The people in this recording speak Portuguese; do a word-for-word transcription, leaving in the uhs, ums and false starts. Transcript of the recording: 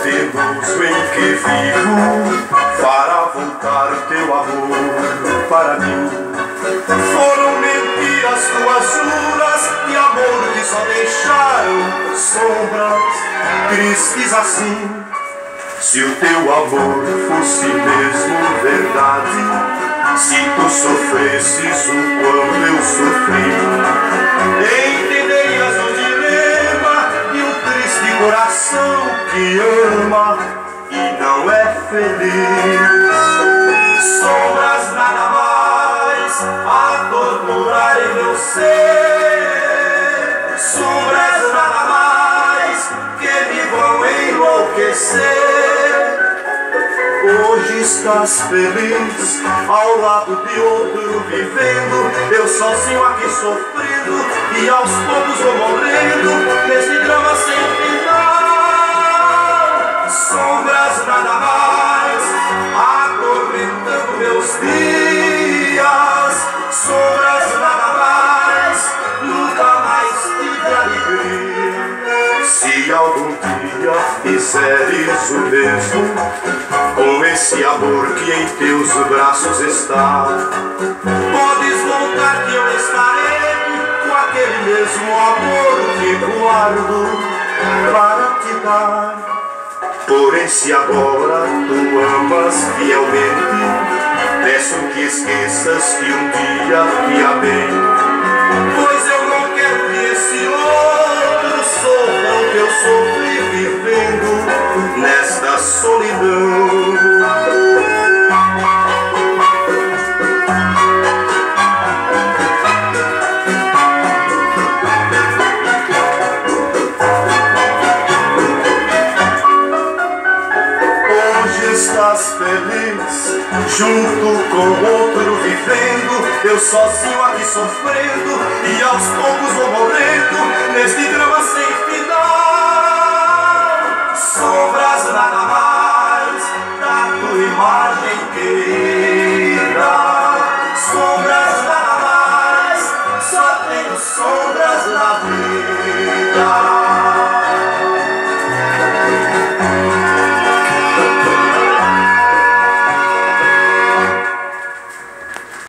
iluso em que vivo fará voltar teu amor para mim. Foram mentiras tuas juras de amor que só deixaram sombras tristes assim. Se o teu amor fosse mesmo verdade, se tu sofresses o quanto eu sofri, entenderias o dilema de um triste coração que ama e não é feliz. Sombras nada mais a torturarem meu ser, sombras nada mais que me vão enlouquecer. Hoje estás feliz ao lado de outro vivendo, eu sozinho aqui sofrendo e aos poucos vou morrendo nesse drama sem final. Sombras nada mais atormentando meus dias, sombras nada mais, nunca mais tive alegria. Se algum dia fizeres o mesmo com esse amor que em teus braços está, podes voltar que eu estarei com aquele mesmo amor que guardo para te dar. Porém, se agora tu amas fielmente, peço que esqueças que um dia te amei, pois eu não quero que esse outro sofra o que eu sofri vivendo nesta solidão. Estás feliz junto com outro vivendo, eu sozinho aqui sofrendo e aos poucos vou